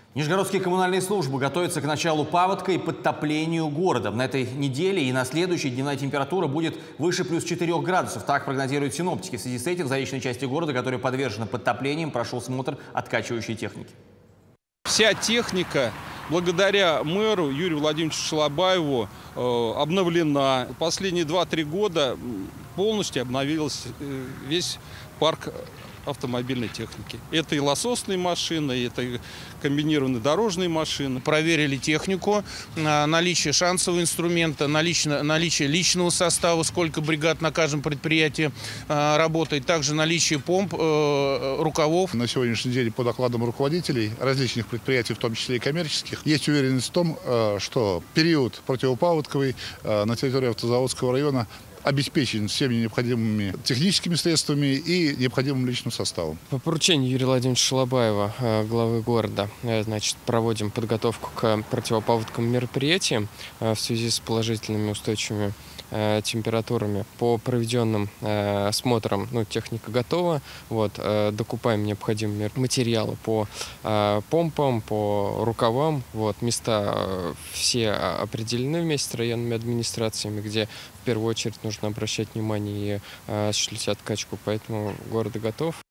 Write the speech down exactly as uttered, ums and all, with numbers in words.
Нижегородские коммунальные службы готовятся к началу паводка и подтоплению города. На этой неделе и на следующей дневная температура будет выше плюс четырёх градусов. Так прогнозируют синоптики. В связи с этим в заречной части города, которая подвержена подтоплениям, прошел смотр откачивающей техники. Вся техника, благодаря мэру Юрию Владимировичу Шалабаеву, обновлена. Последние два-три года полностью обновился весь парк автомобильной техники. Это и лососные машины, это и комбинированные дорожные машины. Проверили технику, наличие шансового инструмента, наличие, наличие личного состава, сколько бригад на каждом предприятии работает, также наличие помп, рукавов. На сегодняшний день, по докладам руководителей различных предприятий, в том числе и коммерческих, есть уверенность в том, что период противопаводковый на территории Автозаводского района обеспечен всеми необходимыми техническими средствами и необходимым личным составом. По поручению Юрия Владимировича Шалабаева, главы города, значит, проводим подготовку к противопаводковым мероприятиям в связи с положительными устойчивыми температурами. По проведенным осмотрам, ну, техника готова. Вот, докупаем необходимые материалы по помпам, по рукавам. Вот, места все определены вместе с районными администрациями, где в первую очередь нужно обращать внимание и осуществлять откачку. Поэтому город готов.